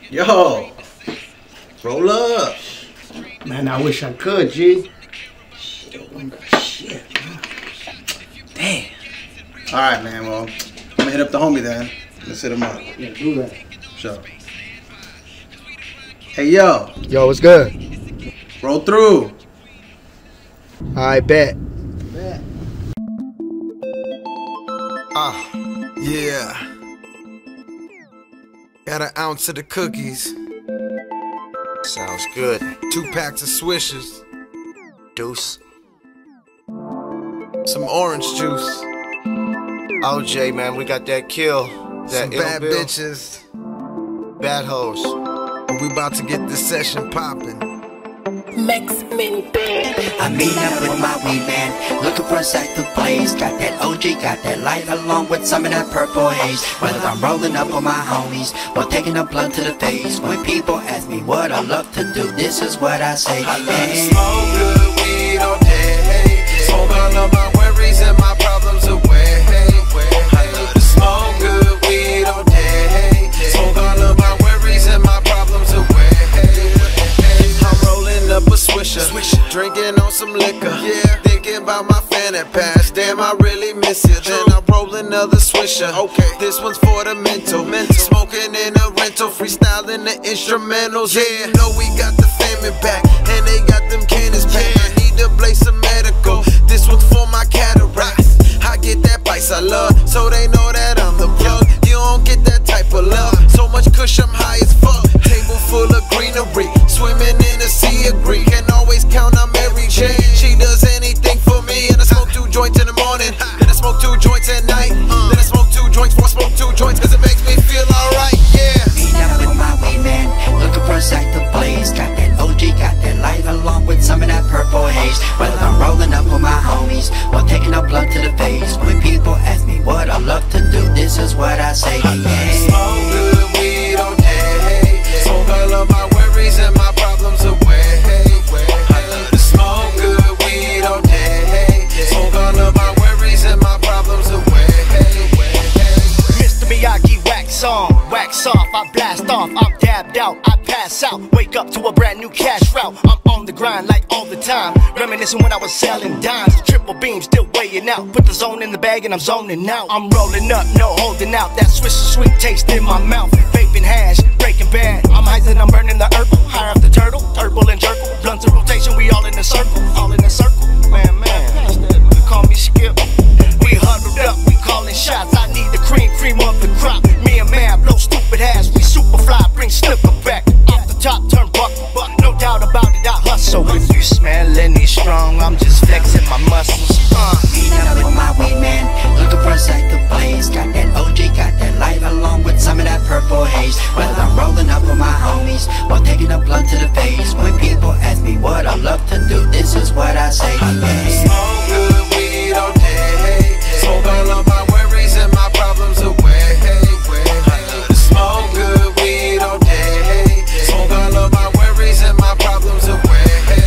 Yo, roll up. Man, I wish I could, G. Shit, man. Damn. All right, man. Well, I'm gonna hit up the homie then. Let's hit him up. Yeah, do that. Sure. Hey, yo. Yo, what's good? Roll through. I bet. Yeah. Got an ounce of the cookies. Sounds good. 2 packs of Swishers. Deuce. Some orange juice. OJ, man, we got that kill. That some bad bitches. Bad hoes. We about to get this session poppin'. Makes many bad. I meet up with my weed man, looking for a sack to blaze. Got that OG, got that light, along with some of that purple haze. Whether I'm rolling up with my homies or taking a blunt to the face. When people ask me what I love to do, this is what I say. I love to smoke good weed all day. Smoke all of my worries and my problems away. I love to smoke good weed all day. Smoke all of my worries and my problems away. Up a swisher, drinking on some liquor, thinking about my fan that passed, damn I really miss it. Then I roll another swisher, this one's for the mental. Smoking in a rental, freestyling the instrumentals. Yeah, you know we got the family back, and they got them cannons back. I need to blaze some medical, this one's for my cataracts. I get that bice I love, so they know that I'm the plug. You don't get that type of love, so much kush I'm high as fuck. Table full of greenery, swimming in a sea of green. Can always count on Mary Jane. She does anything for me. And I smoke 2 joints in the morning, then I smoke 2 joints at night, then I smoke 2 joints before I smoke 2 joints, cause it makes me feel alright, yeah. Meet up with my weed man, looking for a sack to blaze. Got that OG, got that light, along with some of that purple haze. Whether I'm rolling up with my homies or taking a blunt to the face. When people ask me what I love to do, this is what I say. I love to smoke good weed all day. Smoke all of my worries and my problems away. I love to smoke good weed all day. Smoke all of my worries and my problems away. Mr. Miyagi, wax on, wax off, I blast off, I'm dabbed out, I pass out, wake up to a brand new cash route. I'm on the grind like all the time, reminiscing when I was selling dimes. Triple beam, still weighing out, put the zone in the bag and I'm zoning out. I'm rolling up, no holding out, that sweet taste in my mouth. Vaping hash, breaking bad, I'm high and I'm burning the herbal. High off the turtle, purple and jerkle, blunts in rotation, we all in a circle, all in a circle. Man, you call me Skip. We huddled up, we calling shots. I need the cream of the crop. Me and Mav, blow stupid ass. We super fly, bring slipper back. Off the top, turn buck. No doubt about it, I hustle. If you smell any strong, I'm just flexing my muscles. Meet up with my weed man, looking for a sack to blaze. Got that OG, got that light, along with some of that purple haze. Whether I'm rolling up with my homies or taking a blunt to the face. When people ask me what I love to do, this is what I say. I love to smoke good weed all day. Smoke all of my worries and my problems away. I love to smoke good weed all day. Smoke all of my worries and my problems away.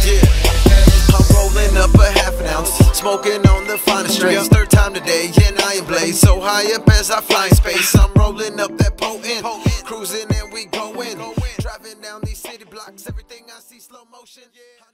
I'm rolling up a half an ounce, smoking on the finest strains. 3rd time today, and I am blazed so high up as I fly in space. I'm rolling up that potent, cruising and we going. Driving down these city blocks, everything I see slow motion.